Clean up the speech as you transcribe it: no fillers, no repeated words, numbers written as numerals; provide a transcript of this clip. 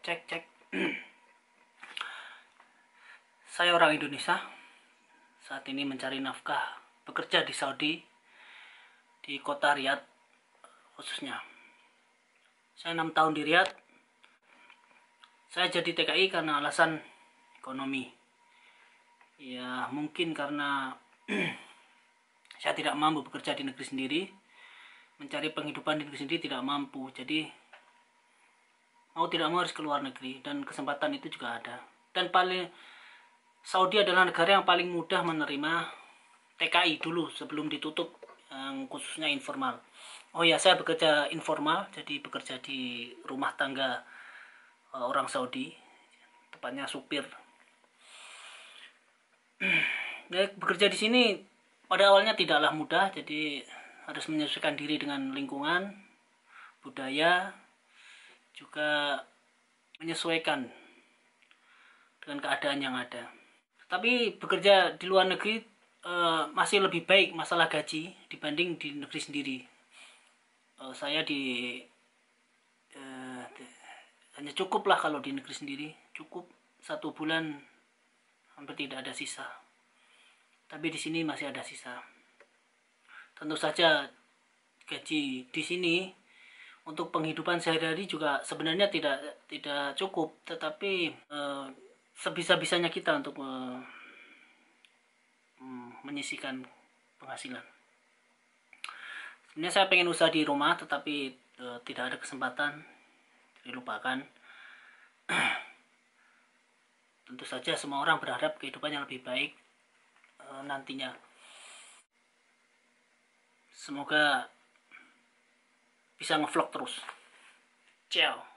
Cek cek. Saya orang Indonesia. Saat ini mencari nafkah, bekerja di Saudi, di kota Riyadh khususnya. Saya 6 tahun di Riyadh. Saya jadi TKI karena alasan ekonomi. Ya mungkin karena saya tidak mampu bekerja di negeri sendiri, mencari penghidupan di negeri sendiri tidak mampu. Jadi mau tidak mau harus keluar negeri, dan kesempatan itu juga ada. Dan Saudi adalah negara yang paling mudah menerima TKI dulu sebelum ditutup, yang khususnya informal. Oh ya, saya bekerja informal, jadi bekerja di rumah tangga orang Saudi, tepatnya supir. Bekerja di sini pada awalnya tidaklah mudah, jadi harus menyesuaikan diri dengan lingkungan, budaya, juga menyesuaikan dengan keadaan yang ada. Tapi bekerja di luar negeri masih lebih baik masalah gaji dibanding di negeri sendiri. Saya hanya cukup lah kalau di negeri sendiri, cukup 1 bulan hampir tidak ada sisa. Tapi di sini masih ada sisa. Tentu saja gaji di sini untuk penghidupan sehari-hari juga sebenarnya tidak cukup, tetapi sebisa-bisanya kita untuk menyisihkan penghasilan. Sebenarnya saya pengen usaha di rumah, tetapi tidak ada kesempatan, dilupakan. Tentu saja semua orang berharap kehidupan yang lebih baik nantinya. Semoga bisa ngevlog terus. Ciao.